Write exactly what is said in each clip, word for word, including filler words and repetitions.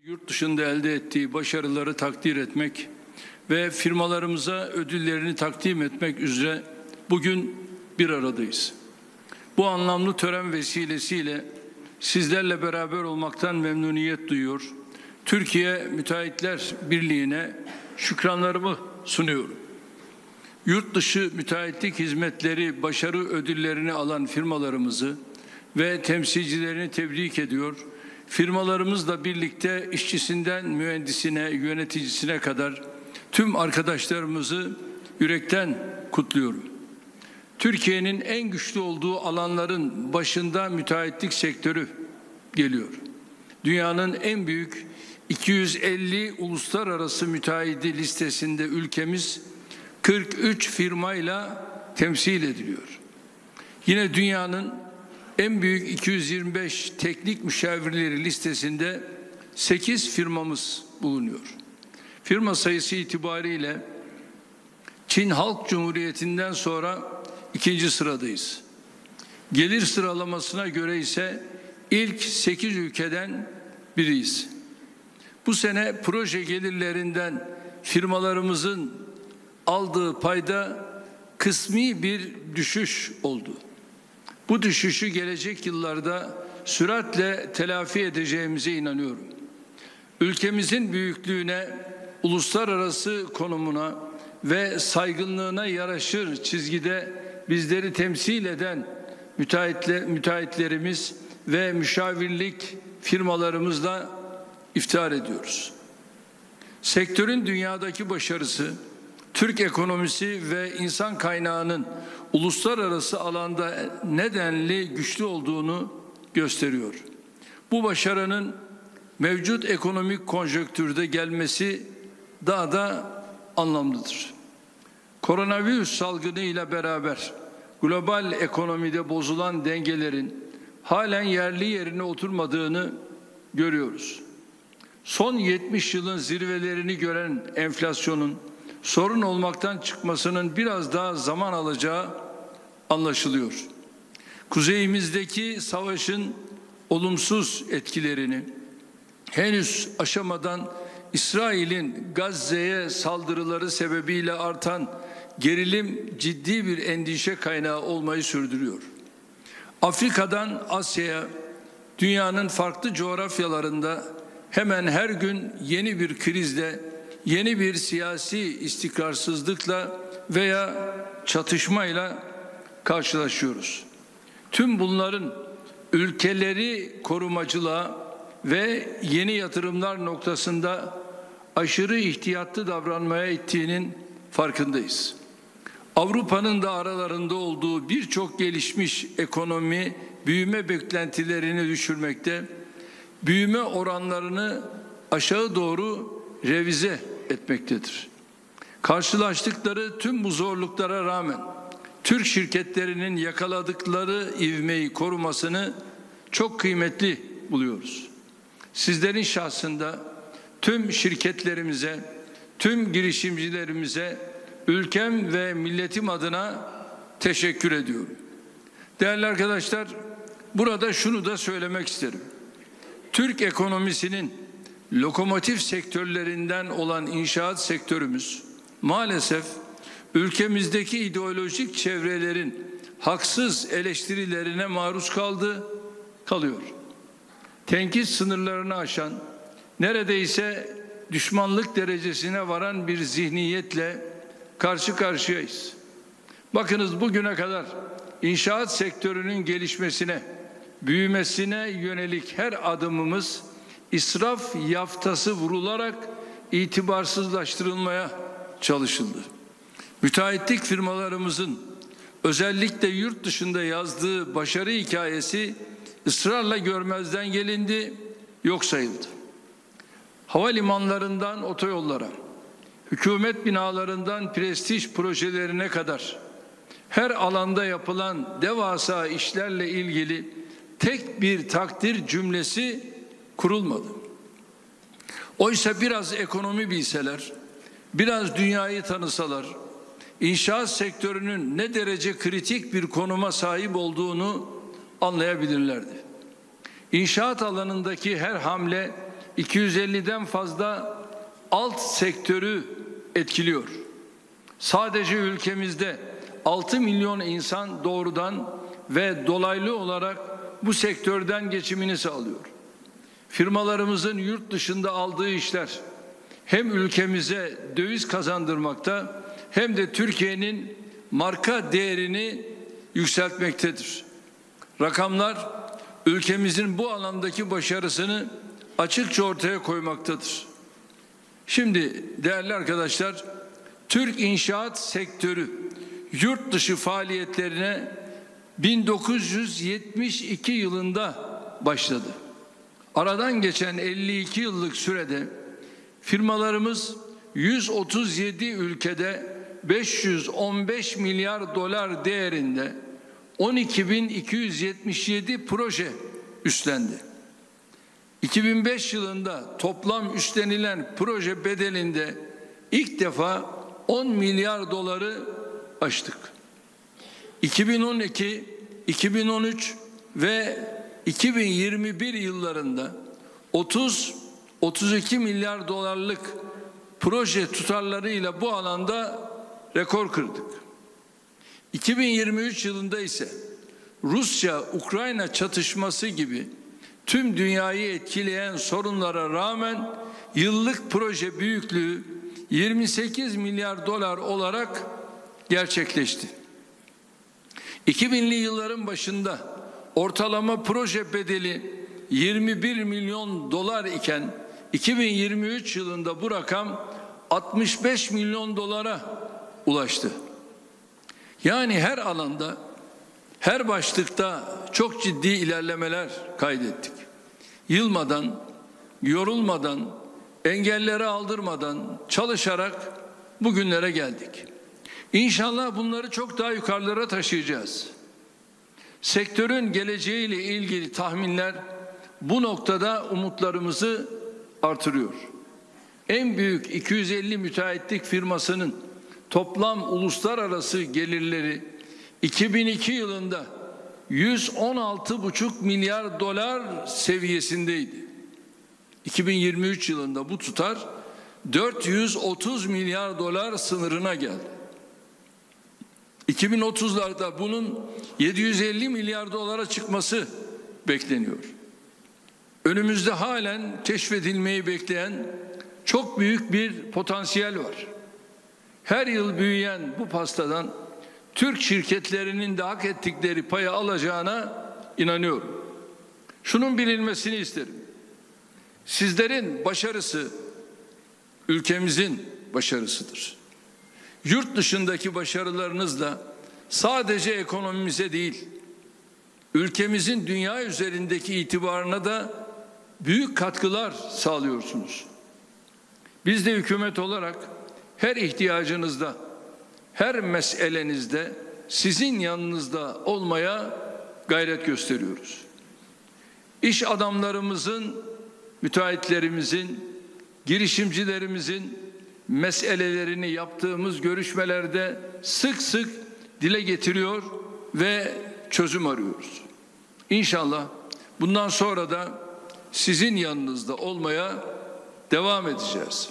Yurt dışında elde ettiği başarıları takdir etmek ve firmalarımıza ödüllerini takdim etmek üzere bugün bir aradayız. Bu anlamlı tören vesilesiyle sizlerle beraber olmaktan memnuniyet duyuyor. Türkiye Müteahhitler Birliği'ne şükranlarımı sunuyorum. Yurt dışı müteahhitlik hizmetleri başarı ödüllerini alan firmalarımızı ve temsilcilerini tebrik ediyor. Firmalarımızla birlikte işçisinden mühendisine, yöneticisine kadar tüm arkadaşlarımızı yürekten kutluyorum. Türkiye'nin en güçlü olduğu alanların başında müteahhitlik sektörü geliyor. Dünyanın en büyük iki yüz elli uluslararası müteahhidi listesinde ülkemiz kırk üç firmayla temsil ediliyor. Yine dünyanın en büyük iki yüz yirmi beş teknik müşavirleri listesinde sekiz firmamız bulunuyor. Firma sayısı itibariyle Çin Halk Cumhuriyeti'nden sonra ikinci sıradayız. Gelir sıralamasına göre ise ilk sekiz ülkeden biriyiz. Bu sene proje gelirlerinden firmalarımızın aldığı payda kısmi bir düşüş oldu. Bu düşüşü gelecek yıllarda süratle telafi edeceğimize inanıyorum. Ülkemizin büyüklüğüne, uluslararası konumuna ve saygınlığına yaraşır çizgide bizleri temsil eden müteahhitle, müteahhitlerimiz ve müşavirlik firmalarımızla iftihar ediyoruz. Sektörün dünyadaki başarısı, Türk ekonomisi ve insan kaynağının uluslararası alanda nedenli güçlü olduğunu gösteriyor. Bu başarının mevcut ekonomik konjonktürde gelmesi daha da anlamlıdır. Koronavirüs salgını ile beraber global ekonomide bozulan dengelerin halen yerli yerine oturmadığını görüyoruz. Son yetmiş yılın zirvelerini gören enflasyonun sorun olmaktan çıkmasının biraz daha zaman alacağı anlaşılıyor. Kuzeyimizdeki savaşın olumsuz etkilerini henüz aşamadan İsrail'in Gazze'ye saldırıları sebebiyle artan gerilim ciddi bir endişe kaynağı olmayı sürdürüyor. Afrika'dan Asya'ya, dünyanın farklı coğrafyalarında hemen her gün yeni bir krizle, yeni bir siyasi istikrarsızlıkla veya çatışmayla karşılaşıyoruz. Tüm bunların ülkeleri korumacılığa ve yeni yatırımlar noktasında aşırı ihtiyatlı davranmaya ittiğinin farkındayız. Avrupa'nın da aralarında olduğu birçok gelişmiş ekonomi büyüme beklentilerini düşürmekte, büyüme oranlarını aşağı doğru revize etmektedir. Karşılaştıkları tüm bu zorluklara rağmen Türk şirketlerinin yakaladıkları ivmeyi korumasını çok kıymetli buluyoruz. Sizlerin şahsında tüm şirketlerimize, tüm girişimcilerimize, ülkem ve milletim adına teşekkür ediyorum. Değerli arkadaşlar, burada şunu da söylemek isterim. Türk ekonomisinin lokomotif sektörlerinden olan inşaat sektörümüz maalesef ülkemizdeki ideolojik çevrelerin haksız eleştirilerine maruz kaldı, kalıyor. Tenkit sınırlarını aşan, neredeyse düşmanlık derecesine varan bir zihniyetle karşı karşıyayız. Bakınız, bugüne kadar inşaat sektörünün gelişmesine, büyümesine yönelik her adımımız israf yaftası vurularak itibarsızlaştırılmaya çalışıldı. Müteahhitlik firmalarımızın özellikle yurt dışında yazdığı başarı hikayesi ısrarla görmezden gelindi, yok sayıldı. Havalimanlarından otoyollara, hükümet binalarından prestij projelerine kadar her alanda yapılan devasa işlerle ilgili tek bir takdir cümlesi kurulmadı. Oysa biraz ekonomi bilseler, biraz dünyayı tanısalar, inşaat sektörünün ne derece kritik bir konuma sahip olduğunu anlayabilirlerdi. İnşaat alanındaki her hamle iki yüz elliden fazla alt sektörü etkiliyor. Sadece ülkemizde altı milyon insan doğrudan ve dolaylı olarak bu sektörden geçimini sağlıyor. Firmalarımızın yurt dışında aldığı işler hem ülkemize döviz kazandırmakta hem de Türkiye'nin marka değerini yükseltmektedir. Rakamlar ülkemizin bu alandaki başarısını açıkça ortaya koymaktadır. Şimdi değerli arkadaşlar, Türk inşaat sektörü yurt dışı faaliyetlerine bin dokuz yüz yetmiş iki yılında başladı. Aradan geçen elli iki yıllık sürede firmalarımız yüz otuz yedi ülkede beş yüz on beş milyar dolar değerinde on iki bin iki yüz yetmiş yedi proje üstlendi. iki bin beş yılında toplam üstlenilen proje bedelinde ilk defa on milyar doları aştık. iki bin on iki, iki bin on üç ve iki bin yirmi bir yıllarında otuz otuz iki milyar dolarlık proje tutarlarıyla bu alanda rekor kırdık. iki bin yirmi üç yılında ise Rusya-Ukrayna çatışması gibi tüm dünyayı etkileyen sorunlara rağmen yıllık proje büyüklüğü yirmi sekiz milyar dolar olarak gerçekleşti. iki binli yılların başında ortalama proje bedeli yirmi bir milyon dolar iken iki bin yirmi üç yılında bu rakam altmış beş milyon dolara ulaştı. Yani her alanda, her başlıkta çok ciddi ilerlemeler kaydettik. Yılmadan, yorulmadan, engelleri aldırmadan çalışarak bugünlere geldik. İnşallah bunları çok daha yukarılara taşıyacağız. Sektörün geleceğiyle ilgili tahminler bu noktada umutlarımızı artırıyor. En büyük iki yüz elli müteahhitlik firmasının toplam uluslararası gelirleri iki bin iki yılında yüz on altı buçuk milyar dolar seviyesindeydi. iki bin yirmi üç yılında bu tutar dört yüz otuz milyar dolar sınırına geldi. iki bin otuzlarda bunun yedi yüz elli milyar dolara çıkması bekleniyor. Önümüzde halen keşfedilmeyi bekleyen çok büyük bir potansiyel var. Her yıl büyüyen bu pastadan Türk şirketlerinin de hak ettikleri payı alacağına inanıyorum. Şunun bilinmesini isterim. Sizlerin başarısı ülkemizin başarısıdır. Yurt dışındaki başarılarınızla sadece ekonomimize değil, ülkemizin dünya üzerindeki itibarına da büyük katkılar sağlıyorsunuz. Biz de hükümet olarak her ihtiyacınızda, her meselenizde sizin yanınızda olmaya gayret gösteriyoruz. İş adamlarımızın, müteahhitlerimizin, girişimcilerimizin meselelerini yaptığımız görüşmelerde sık sık dile getiriyor ve çözüm arıyoruz. İnşallah bundan sonra da sizin yanınızda olmaya devam edeceğiz.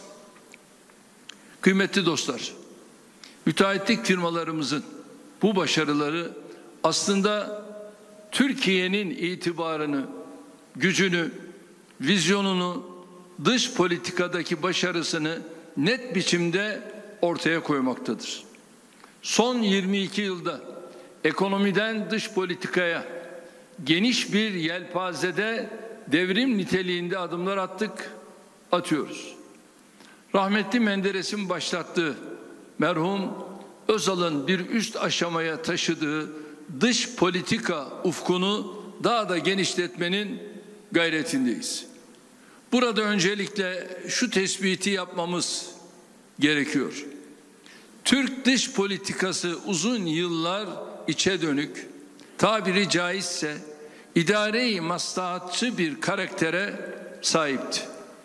Kıymetli dostlar, müteahhitlik firmalarımızın bu başarıları aslında Türkiye'nin itibarını, gücünü, vizyonunu, dış politikadaki başarısını net biçimde ortaya koymaktadır. Son yirmi iki yılda ekonomiden dış politikaya geniş bir yelpazede devrim niteliğinde adımlar attık, atıyoruz. Rahmetli Menderes'in başlattığı, merhum Özal'ın bir üst aşamaya taşıdığı dış politika ufkunu daha da genişletmenin gayretindeyiz. Burada öncelikle şu tespiti yapmamız gerekiyor. Türk dış politikası uzun yıllar içe dönük, tabiri caizse idare-i maslahatçı bir karaktere sahipti.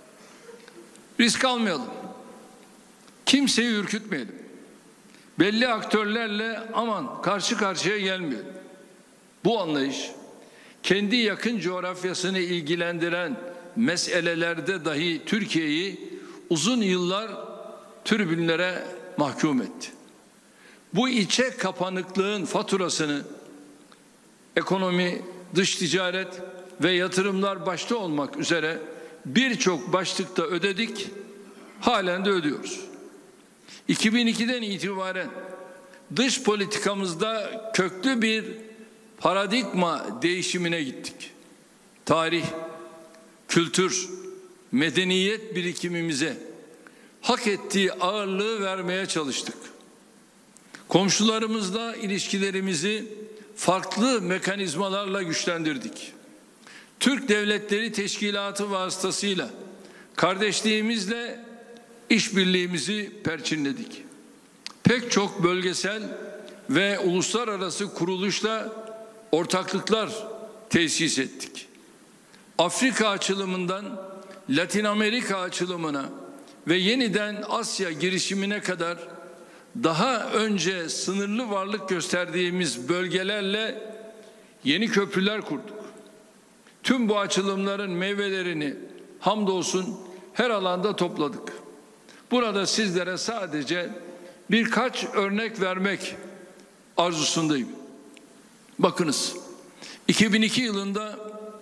Risk almayalım. Kimseyi ürkütmeyelim. Belli aktörlerle aman karşı karşıya gelmeyelim. Bu anlayış kendi yakın coğrafyasını ilgilendiren meselelerde dahi Türkiye'yi uzun yıllar tribünlere mahkum etti. Bu içe kapanıklığın faturasını ekonomi, dış ticaret ve yatırımlar başta olmak üzere birçok başlıkta ödedik, halen de ödüyoruz. iki bin ikiden itibaren dış politikamızda köklü bir paradigma değişimine gittik. Tarih, kültür, medeniyet birikimimize hak ettiği ağırlığı vermeye çalıştık. Komşularımızla ilişkilerimizi farklı mekanizmalarla güçlendirdik. Türk Devletleri Teşkilatı vasıtasıyla kardeşliğimizle işbirliğimizi perçinledik. Pek çok bölgesel ve uluslararası kuruluşla ortaklıklar tesis ettik. Afrika açılımından Latin Amerika açılımına ve yeniden Asya girişimine kadar daha önce sınırlı varlık gösterdiğimiz bölgelerle yeni köprüler kurduk. Tüm bu açılımların meyvelerini hamdolsun her alanda topladık. Burada sizlere sadece birkaç örnek vermek arzusundayım. Bakınız, iki bin iki yılında,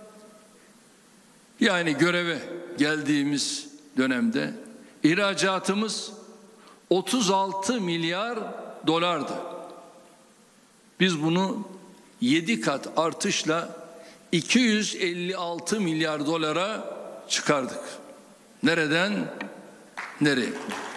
yani göreve geldiğimiz dönemde ihracatımız otuz altı milyar dolardı. Biz bunu yedi kat artışla iki yüz elli altı milyar dolara çıkardık. Nereden nereye?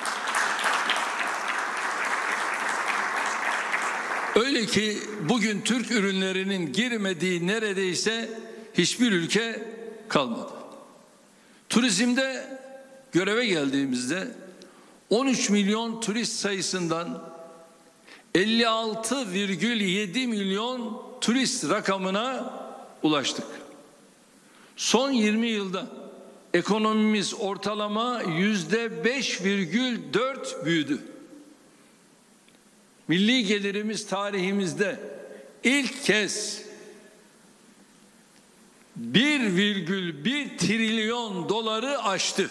Öyle ki bugün Türk ürünlerinin girmediği neredeyse hiçbir ülke kalmadı. Turizmde göreve geldiğimizde on üç milyon turist sayısından elli altı virgül yedi milyon turist rakamına ulaştık. Son yirmi yılda ekonomimiz ortalama yüzde beş virgül dört büyüdü. Milli gelirimiz tarihimizde ilk kez bir virgül bir trilyon doları aştı.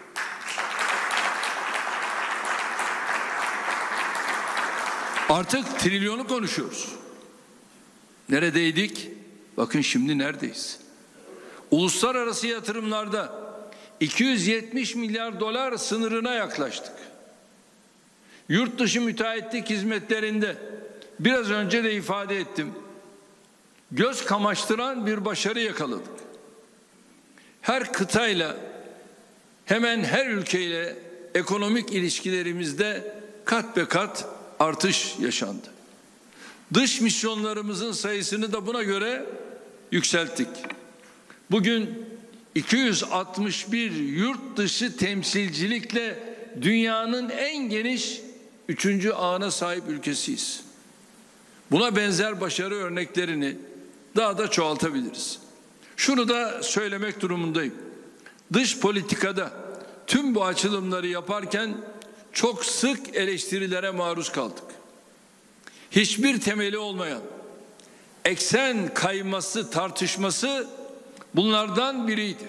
Artık trilyonu konuşuyoruz. Neredeydik? Bakın şimdi neredeyiz? Uluslararası yatırımlarda iki yüz yetmiş milyar dolar sınırına yaklaştık. Yurt dışı müteahhitlik hizmetlerinde biraz önce de ifade ettim. Göz kamaştıran bir başarı yakaladık. Her kıtayla, hemen her ülkeyle ekonomik ilişkilerimizde kat be kat artış yaşandı. Dış misyonlarımızın sayısını da buna göre yükselttik. Bugün iki yüz altmış bir yurt dışı temsilcilikle dünyanın en geniş üçüncü ağına sahip ülkesiyiz. Buna benzer başarı örneklerini daha da çoğaltabiliriz. Şunu da söylemek durumundayım. Dış politikada tüm bu açılımları yaparken çok sık eleştirilere maruz kaldık. Hiçbir temeli olmayan eksen kayması tartışması bunlardan biriydi.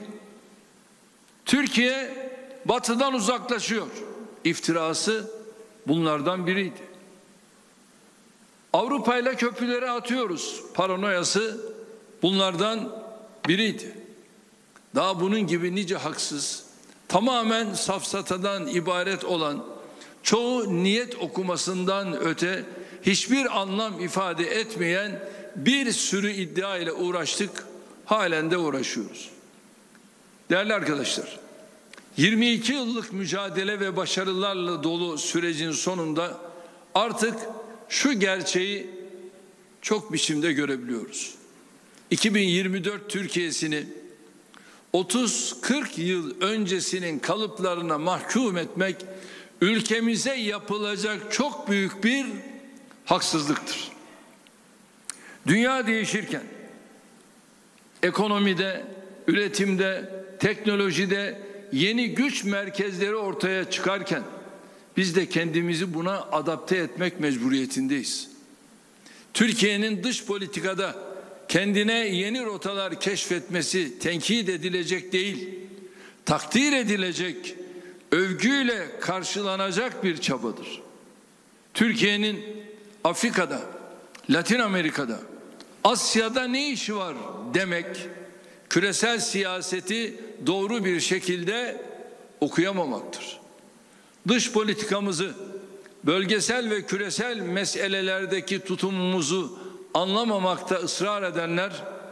Türkiye batıdan uzaklaşıyor iftirası bunlardan biriydi. Avrupa ile köprüleri atıyoruz paranoyası bunlardan biriydi. Daha bunun gibi nice haksız, tamamen safsatadan ibaret olan, çoğu niyet okumasından öte hiçbir anlam ifade etmeyen bir sürü iddia ile uğraştık, halen de uğraşıyoruz. Değerli arkadaşlar, yirmi iki yıllık mücadele ve başarılarla dolu sürecin sonunda artık şu gerçeği çok biçimde görebiliyoruz. iki bin yirmi dört Türkiye'sini otuz kırk yıl öncesinin kalıplarına mahkum etmek ülkemize yapılacak çok büyük bir haksızlıktır. Dünya değişirken, ekonomide, üretimde, teknolojide yeni güç merkezleri ortaya çıkarken biz de kendimizi buna adapte etmek mecburiyetindeyiz. Türkiye'nin dış politikada kendine yeni rotalar keşfetmesi tenkit edilecek değil, takdir edilecek, övgüyle karşılanacak bir çabadır. Türkiye'nin Afrika'da, Latin Amerika'da, Asya'da ne işi var demek, küresel siyaseti doğru bir şekilde okuyamamaktır. Dış politikamızı, bölgesel ve küresel meselelerdeki tutumumuzu anlamamakta ısrar edenler,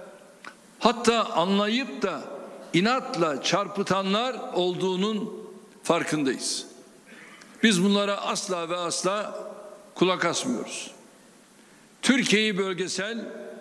hatta anlayıp da inatla çarpıtanlar olduğunun farkındayız. Biz bunlara asla ve asla kulak asmıyoruz. Türkiye'yi bölgesel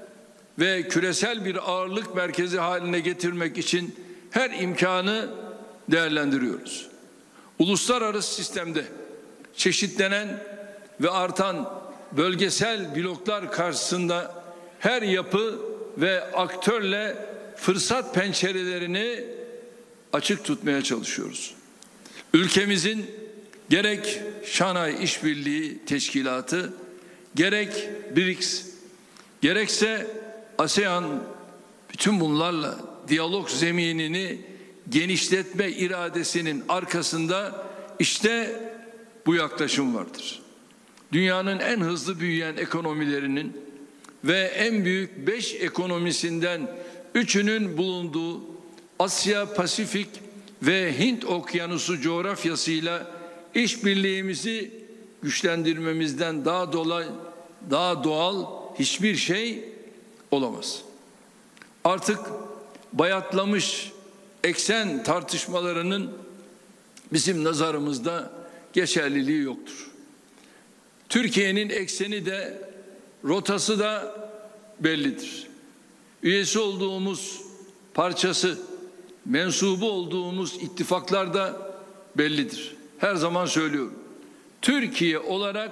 ve küresel bir ağırlık merkezi haline getirmek için her imkanı değerlendiriyoruz. Uluslararası sistemde çeşitlenen ve artan bölgesel bloklar karşısında her yapı ve aktörle fırsat pencerelerini açık tutmaya çalışıyoruz. Ülkemizin gerek Şanghay İşbirliği Teşkilatı, gerek BRICS, gerekse ASEAN, bütün bunlarla diyalog zeminini genişletme iradesinin arkasında işte bu yaklaşım vardır. Dünyanın en hızlı büyüyen ekonomilerinin ve en büyük beş ekonomisinden üçünün bulunduğu Asya, Pasifik ve Hint Okyanusu coğrafyasıyla işbirliğimizi güçlendirmemizden daha dolay, daha doğal hiçbir şey olamaz. Artık bayatlamış eksen tartışmalarının bizim nazarımızda geçerliliği yoktur. Türkiye'nin ekseni de rotası da bellidir. Üyesi olduğumuz, parçası, mensubu olduğumuz ittifaklar da bellidir. Her zaman söylüyorum. Türkiye olarak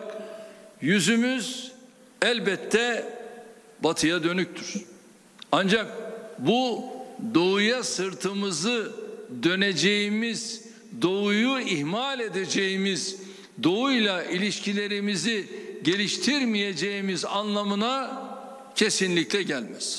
yüzümüz elbette batıya dönüktür. Ancak bu doğuya sırtımızı döneceğimiz, doğuyu ihmal edeceğimiz, doğuyla ilişkilerimizi geliştirmeyeceğimiz anlamına kesinlikle gelmez.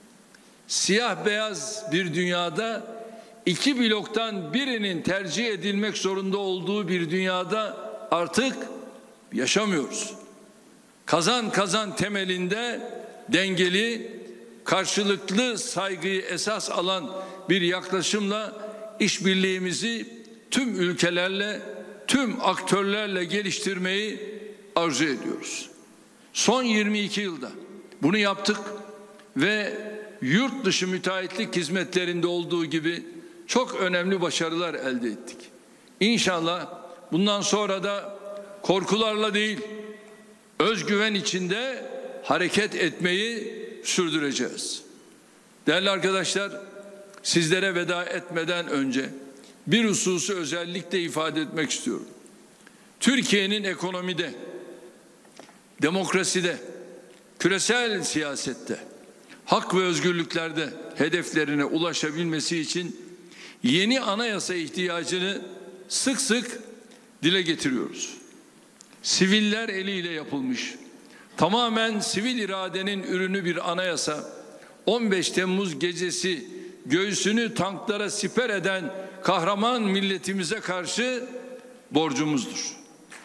Siyah beyaz bir dünyada iki bloktan birinin tercih edilmek zorunda olduğu bir dünyada artık yaşamıyoruz. Kazan kazan temelinde dengeli, karşılıklı saygıyı esas alan bir yaklaşımla işbirliğimizi tüm ülkelerle, tüm aktörlerle geliştirmeyi arzu ediyoruz. Son yirmi iki yılda bunu yaptık ve yurt dışı müteahhitlik hizmetlerinde olduğu gibi çok önemli başarılar elde ettik. İnşallah bundan sonra da korkularla değil, özgüven içinde hareket etmeyi sürdüreceğiz. Değerli arkadaşlar, sizlere veda etmeden önce bir hususu özellikle ifade etmek istiyorum. Türkiye'nin ekonomide, demokraside, küresel siyasette, hak ve özgürlüklerde hedeflerine ulaşabilmesi için yeni anayasa ihtiyacını sık sık dile getiriyoruz. Siviller eliyle yapılmış, tamamen sivil iradenin ürünü bir anayasa, on beş Temmuz gecesi göğsünü tanklara siper eden kahraman milletimize karşı borcumuzdur.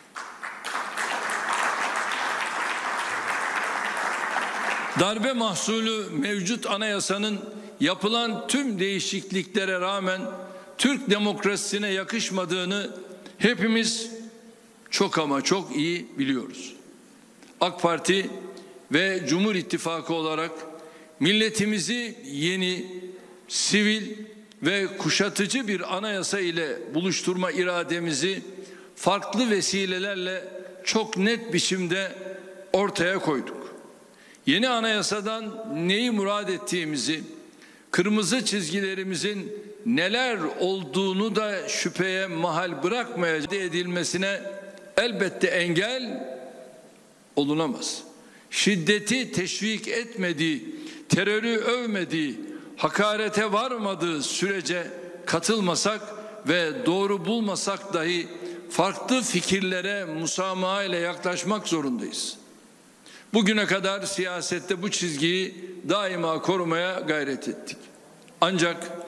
Darbe mahsulü mevcut anayasanın yapılan tüm değişikliklere rağmen Türk demokrasisine yakışmadığını hepimiz çok ama çok iyi biliyoruz. AK Parti ve Cumhur İttifakı olarak milletimizi yeni, sivil ve kuşatıcı bir anayasa ile buluşturma irademizi farklı vesilelerle çok net biçimde ortaya koyduk. Yeni anayasadan neyi murad ettiğimizi, kırmızı çizgilerimizin neler olduğunu da şüpheye mahal bırakmayacak edilmesine elbette engel olunamaz. Şiddeti teşvik etmediği, terörü övmediği, hakarete varmadığı sürece katılmasak ve doğru bulmasak dahi farklı fikirlere musamaha ile yaklaşmak zorundayız. Bugüne kadar siyasette bu çizgiyi daima korumaya gayret ettik. Ancak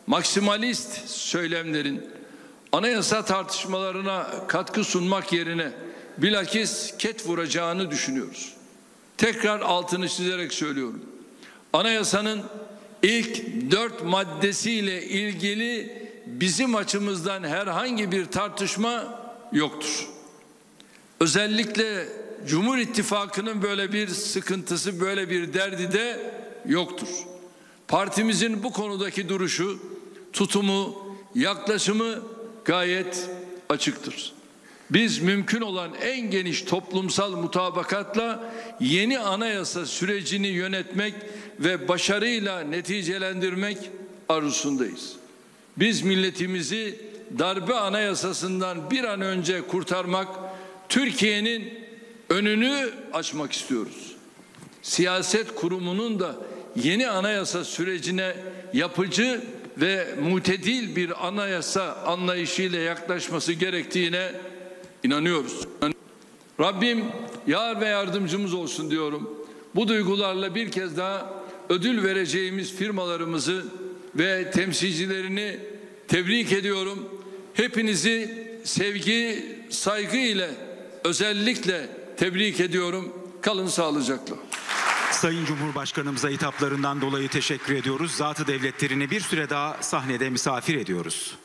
maksimalist söylemlerin anayasa tartışmalarına katkı sunmak yerine bilakis ket vuracağını düşünüyoruz. Tekrar altını çizerek söylüyorum. Anayasanın ilk dört maddesiyle ilgili bizim açımızdan herhangi bir tartışma yoktur. Özellikle Cumhur İttifakı'nın böyle bir sıkıntısı, böyle bir derdi de yoktur. Partimizin bu konudaki duruşu, tutumu, yaklaşımı gayet açıktır. Biz mümkün olan en geniş toplumsal mutabakatla yeni anayasa sürecini yönetmek ve başarıyla neticelendirmek arzusundayız. Biz milletimizi darbe anayasasından bir an önce kurtarmak, Türkiye'nin önünü açmak istiyoruz. Siyaset kurumunun da yeni anayasa sürecine yapıcı ve mutedil bir anayasa anlayışıyla yaklaşması gerektiğine inanıyoruz. Rabbim yar ve yardımcımız olsun diyorum. Bu duygularla bir kez daha ödül vereceğimiz firmalarımızı ve temsilcilerini tebrik ediyorum. Hepinizi sevgi, saygı ile özellikle tebrik ediyorum. Kalın sağlıcakla. Sayın Cumhurbaşkanımıza hitaplarından dolayı teşekkür ediyoruz. Zat-ı devletlerini bir süre daha sahnede misafir ediyoruz.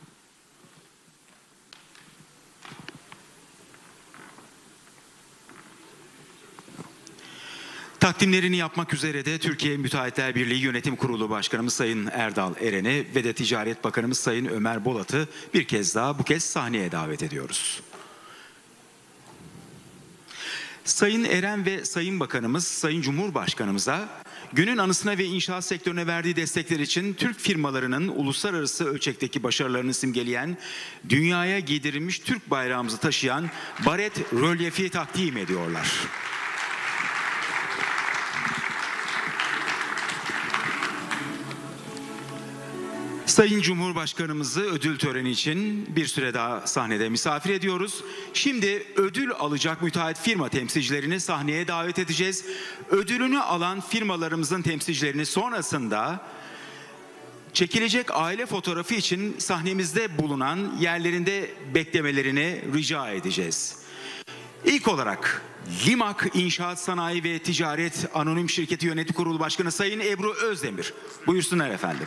Takdimlerini yapmak üzere de Türkiye Müteahhitler Birliği Yönetim Kurulu Başkanımız Sayın Erdal Eren'i ve de Ticaret Bakanımız Sayın Ömer Bolat'ı bir kez daha bu kez sahneye davet ediyoruz. Sayın Eren ve Sayın Bakanımız Sayın Cumhurbaşkanımıza günün anısına ve inşaat sektörüne verdiği destekler için Türk firmalarının uluslararası ölçekteki başarılarını simgeleyen, dünyaya giydirilmiş Türk bayrağımızı taşıyan baret rölyefi takdim ediyorlar. Sayın Cumhurbaşkanımızı ödül töreni için bir süre daha sahnede misafir ediyoruz. Şimdi ödül alacak müteahhit firma temsilcilerini sahneye davet edeceğiz. Ödülünü alan firmalarımızın temsilcilerini sonrasında çekilecek aile fotoğrafı için sahnemizde bulunan yerlerinde beklemelerini rica edeceğiz. İlk olarak Limak İnşaat Sanayi ve Ticaret Anonim Şirketi Yönetim Kurulu Başkanı Sayın Ebru Özdemir. Buyursunlar efendim.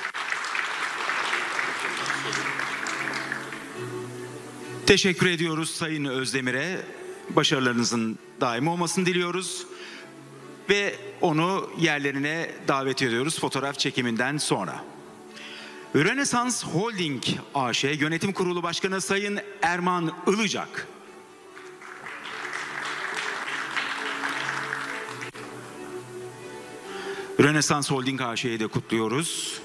Teşekkür ediyoruz Sayın Özdemir'e. Başarılarınızın daim olmasını diliyoruz. Ve onu yerlerine davet ediyoruz fotoğraf çekiminden sonra. Rönesans Holding A Ş Yönetim Kurulu Başkanı Sayın Erman Ilıcak. Rönesans Holding A Ş'yi de kutluyoruz.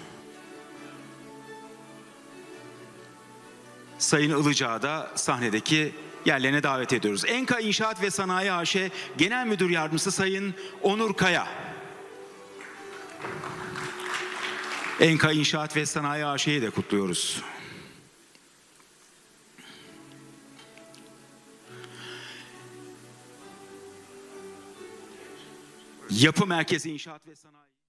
Sayın Ilıcak'ı da sahnedeki yerlerine davet ediyoruz. Enka İnşaat ve Sanayi A Ş Genel Müdür Yardımcısı Sayın Onur Kaya. Enka İnşaat ve Sanayi A Ş'yi de kutluyoruz. Yapı Merkezi İnşaat ve Sanayi